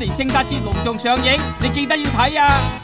年聖誕節隆重上映，你記得要睇啊！